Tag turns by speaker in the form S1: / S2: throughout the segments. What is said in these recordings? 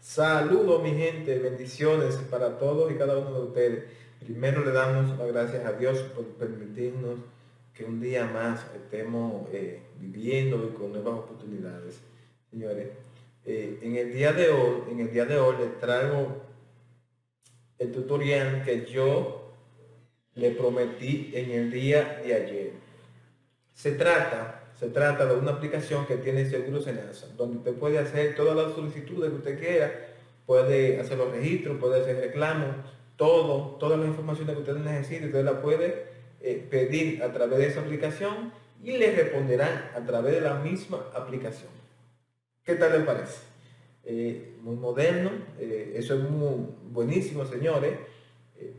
S1: Saludos mi gente, bendiciones para todos y cada uno de ustedes. Primero le damos las gracias a Dios por permitirnos que un día más estemos viviendo y con nuevas oportunidades. Señores, en el día de hoy les traigo el tutorial que yo le prometí en el día de ayer. Se trata de una aplicación que tiene Seguro Senasa, donde usted puede hacer todas las solicitudes que usted quiera, puede hacer los registros, puede hacer reclamos, todas las informaciones que usted necesite, usted la puede pedir a través de esa aplicación y le responderán a través de la misma aplicación. ¿Qué tal le parece? Muy moderno, eso es muy buenísimo, señores. Eh,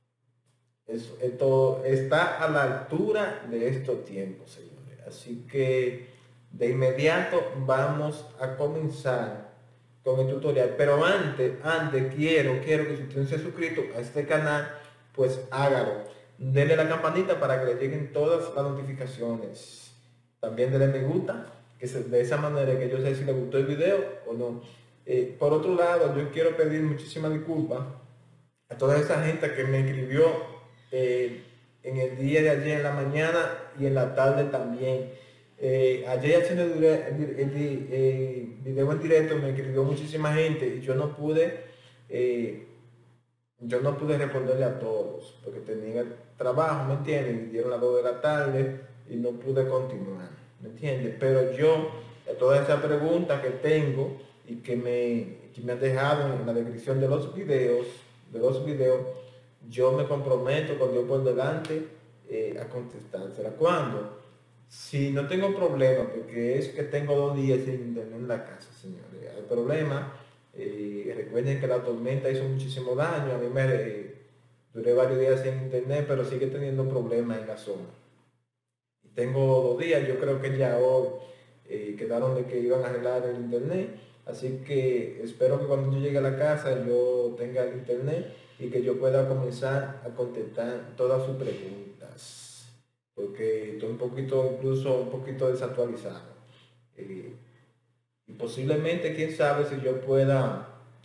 S1: Esto está a la altura de estos tiempos, señores. Así que de inmediato vamos a comenzar con el tutorial. Pero antes quiero que si usted no se ha suscrito a este canal, pues hágalo. Denle la campanita para que le lleguen todas las notificaciones. También denle me gusta, de esa manera que yo sé si le gustó el video o no. Por otro lado, yo quiero pedir muchísimas disculpas a toda esa gente que me escribió en el día de ayer en la mañana y en la tarde también. Ayer haciendo el video en directo me escribió muchísima gente y eh, yo no pude responderle a todos porque tenía trabajo, ¿me entienden? Me dieron las 2 de la tarde y no pude continuar, ¿me entiendes? Pero yo, a todas esas preguntas que tengo y que me han dejado en la descripción de los videos, yo me comprometo con Dios por delante a contestársela. ¿Cuándo? Si no tengo problema, porque es que tengo 2 días sin internet en la casa, señores. Hay problema. Recuerden que la tormenta hizo muchísimo daño. A mí duré varios días sin internet, pero sigue teniendo problemas en la zona. Tengo 2 días, yo creo que ya hoy quedaron de que iban a arreglar el internet. Así que espero que cuando yo llegue a la casa yo tenga el internet y que yo pueda comenzar a contestar todas sus preguntas. Porque estoy incluso un poquito desactualizado. Eh, y posiblemente, quién sabe si yo pueda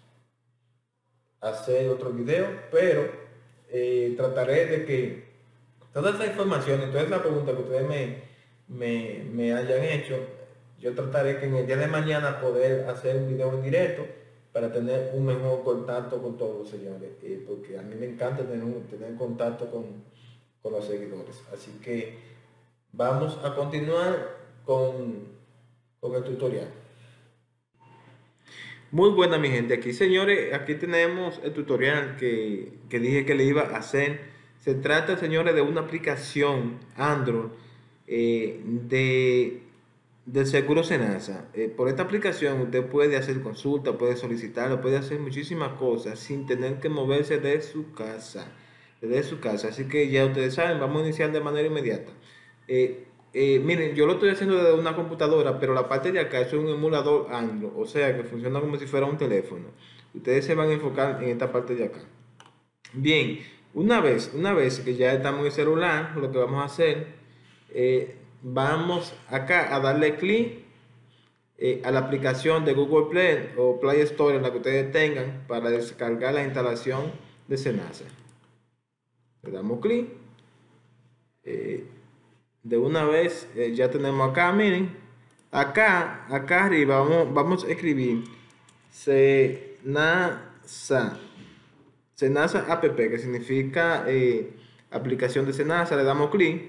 S1: hacer otro video, pero trataré de que todas esas informaciones, todas esas preguntas que ustedes me hayan hecho, yo trataré que en el día de mañana poder hacer un video en directo para tener un mejor contacto con todos los señores, porque a mí me encanta tener contacto con los seguidores. Así que vamos a continuar con el tutorial. Muy buena mi gente, aquí señores, aquí tenemos el tutorial que dije que le iba a hacer. Se trata, señores, de una aplicación Android del Seguro Senasa. Por esta aplicación usted puede hacer consulta, puede solicitarlo, puede hacer muchísimas cosas sin tener que moverse de su casa. Así que ya ustedes saben, vamos a iniciar de manera inmediata. Miren, yo lo estoy haciendo desde una computadora, pero la parte de acá es un emulador Android, o sea que funciona como si fuera un teléfono. Ustedes se van a enfocar en esta parte de acá. Bien, una vez que ya estamos en el celular, lo que vamos a hacer, vamos acá a darle clic a la aplicación de Google Play o Play Store en la que ustedes tengan para descargar la instalación de Senasa. Le damos clic. De una vez ya tenemos acá, miren, acá arriba vamos a escribir Senasa app, que significa aplicación de Senasa. Le damos clic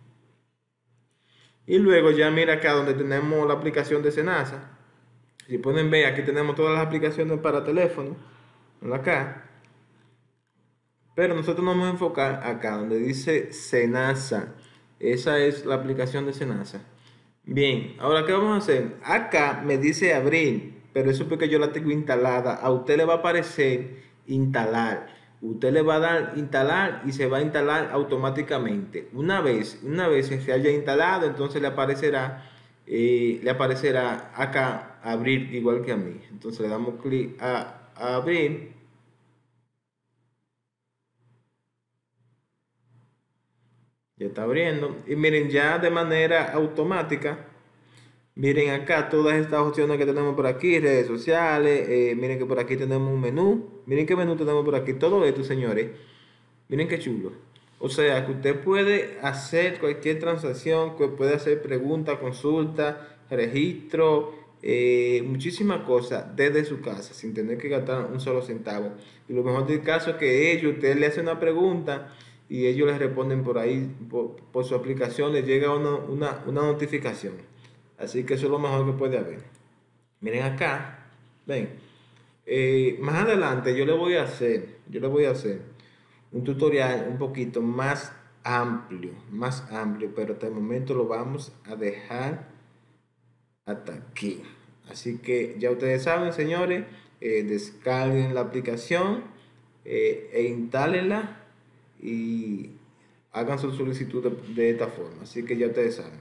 S1: y luego ya mira acá donde tenemos la aplicación de Senasa. Si pueden ver, aquí tenemos todas las aplicaciones para teléfono acá, pero nosotros nos vamos a enfocar acá donde dice Senasa. Esa es la aplicación de Senasa. Bien, ahora ¿qué vamos a hacer? Acá me dice abrir, pero eso es porque yo la tengo instalada. A usted le va a aparecer instalar. Usted le va a dar instalar y se va a instalar automáticamente. Una vez que se haya instalado, entonces le aparecerá acá abrir igual que a mí. Entonces le damos clic a abrir. Ya está abriendo. Y miren, ya de manera automática Miren acá todas estas opciones que tenemos por aquí, redes sociales, miren que por aquí tenemos un menú, miren qué menú tenemos por aquí, todo esto, señores, miren qué chulo. O sea, que usted puede hacer cualquier transacción, que puede hacer preguntas, consultas, registro, muchísimas cosas desde su casa, sin tener que gastar un solo centavo. Y lo mejor del caso es que usted le hace una pregunta y ellos le responden por ahí, por su aplicación, le llega una notificación. Así que eso es lo mejor que puede haber. Miren acá, ven, más adelante yo le voy a hacer un tutorial un poquito más amplio, pero hasta el momento lo vamos a dejar hasta aquí. Así que ya ustedes saben, señores, descarguen la aplicación e instálenla y hagan su solicitud de esta forma. Así que ya ustedes saben.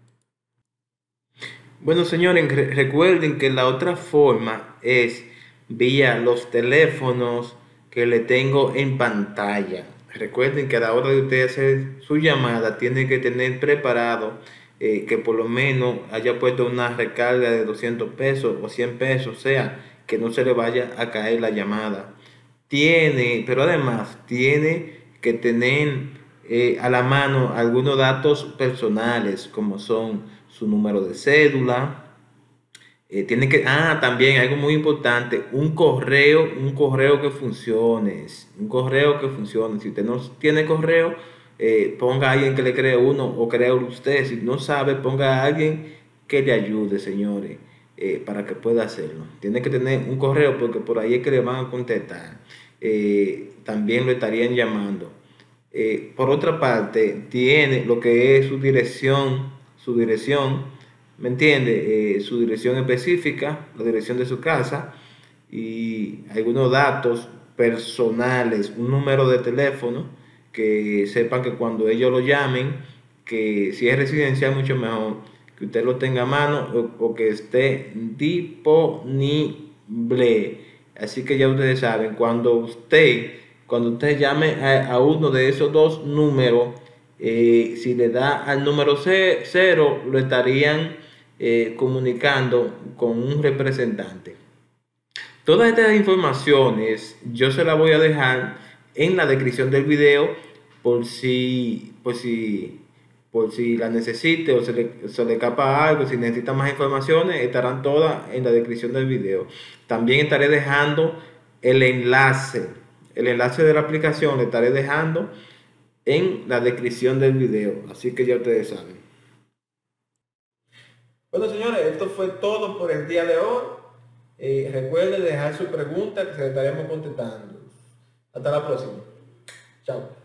S1: Bueno, señores, recuerden que la otra forma es vía los teléfonos que le tengo en pantalla. Recuerden que a la hora de usted hacer su llamada, tiene que tener preparado que por lo menos haya puesto una recarga de 200 pesos o 100 pesos, o sea, que no se le vaya a caer la llamada. Pero además tiene que tener a la mano algunos datos personales, como son su número de cédula. También algo muy importante, un correo que funcione, un correo que funcione. Si usted no tiene correo, ponga a alguien que le cree uno o cree usted. Si no sabe, ponga a alguien que le ayude, señores, para que pueda hacerlo. Tiene que tener un correo porque por ahí es que le van a contestar. También lo estarían llamando. Por otra parte, tiene lo que es su dirección, ¿me entiende? Su dirección específica, la dirección de su casa y algunos datos personales, un número de teléfono, que sepan que cuando ellos lo llamen, que si es residencial, mucho mejor que usted lo tenga a mano o que esté disponible. Así que ya ustedes saben, cuando usted llame a uno de esos dos números, si le da al número cero, lo estarían comunicando con un representante. Todas estas informaciones yo se las voy a dejar en la descripción del video por si la necesite o se le escapa algo, si necesita más informaciones, estarán todas en la descripción del video. También estaré dejando el enlace de la aplicación, le estaré dejando en la descripción del video, así que ya ustedes saben. Bueno, señores, esto fue todo por el día de hoy. Recuerden dejar su pregunta que se le estaremos contestando. Hasta la próxima. Chao.